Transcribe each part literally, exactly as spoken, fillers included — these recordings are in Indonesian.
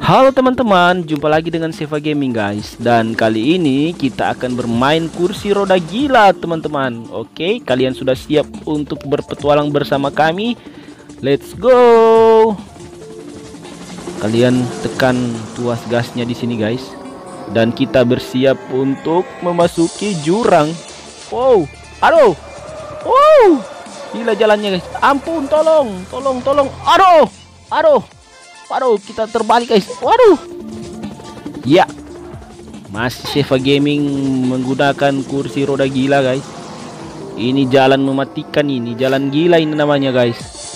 Halo teman-teman, jumpa lagi dengan Seva Gaming guys. Dan kali ini kita akan bermain kursi roda gila teman-teman. Oke, kalian sudah siap untuk berpetualang bersama kami? Let's go. Kalian tekan tuas gasnya di sini guys. Dan kita bersiap untuk memasuki jurang. Wow, aduh. Wow, gila jalannya guys. Ampun, tolong, tolong, tolong. Aduh, aduh. Waduh, kita terbalik guys. Waduh. Ya, masih Seva Gaming menggunakan kursi roda gila guys. Ini jalan mematikan, ini jalan gila ini namanya guys.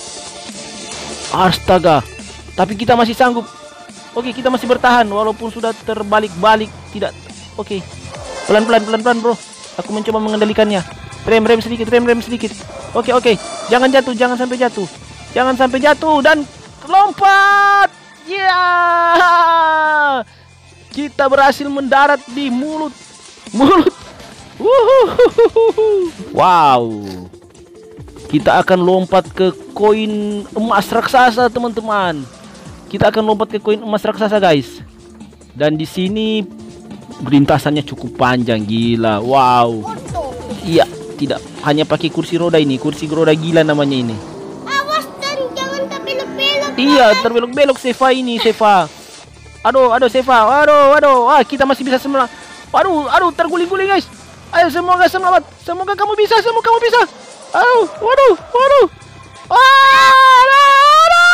Astaga, tapi kita masih sanggup. Oke, kita masih bertahan walaupun sudah terbalik-balik. Tidak. Oke, pelan-pelan, pelan-pelan bro. Aku mencoba mengendalikannya. Rem, rem sedikit, rem, rem sedikit. Oke, oke. Jangan jatuh, jangan sampai jatuh. Jangan sampai jatuh dan lompat. Ya, yeah! Kita berhasil mendarat di mulut mulut. Wuhuhuhuhu. Wow. Kita akan lompat ke koin emas raksasa teman-teman. Kita akan lompat ke koin emas raksasa guys. Dan di sini lintasannya cukup panjang, gila. Wow. Iya, tidak hanya pakai kursi roda ini, kursi roda gila namanya ini. Iya, terbelok-belok Seva ini, Seva. Aduh, aduh Seva. Aduh, aduh. Ah, kita masih bisa selamat. Aduh, aduh, terguling-guling guys. Ayo semoga selamat. Semoga kamu bisa, semoga kamu bisa. Aduh, waduh, waduh. Aduh, aduh.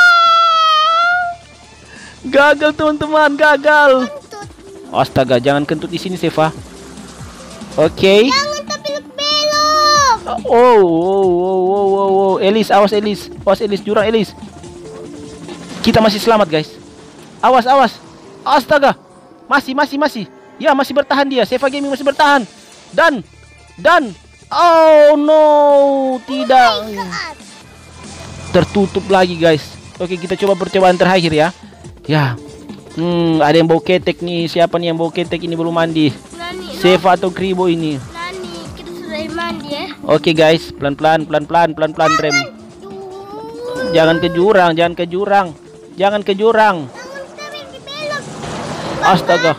Gagal teman-teman, gagal. Astaga, jangan kentut di sini Seva. Oke. Okay. Jangan terbelok-belok. Oh, oh, oh, oh, oh, oh. Elis, awas Elis. Awas Elis, jurang Elis. Kita masih selamat guys. Awas, awas. Astaga. Masih, masih, masih. Ya, masih bertahan dia. Seva Gaming masih bertahan. Dan Dan oh no, tidak. Oh, tertutup lagi guys. Oke, kita coba percobaan terakhir ya. Ya. Hmm, ada yang bau ketek nih. Siapa nih yang bau ketek ini belum mandi? Nani, Seva atau Kribo ini? Nani, kita sudah mandi ya. Oke guys, pelan-pelan, pelan-pelan, pelan-pelan rem. Jangan ke jurang, jangan ke jurang. Jangan ke jurang. Astaga.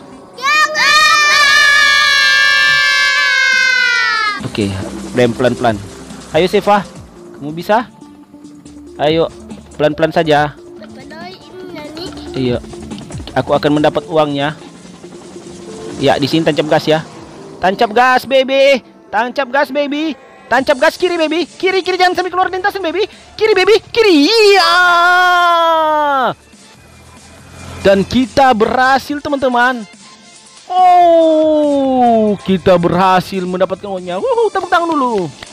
Oke, rem pelan-pelan. Ayo Seva, kamu bisa? Ayo, pelan-pelan saja. Iya, aku akan mendapat uangnya. Ya, di sini tancap gas ya. Tancap gas, baby. Tancap gas, baby. Tancap gas kiri, baby. Kiri, kiri, jangan sampai keluar lintasan, baby. Kiri, baby. Kiri. Iya. Dan kita berhasil, teman-teman. Oh, kita berhasil mendapatkan uangnya. Wuhu, tepuk tangan dulu.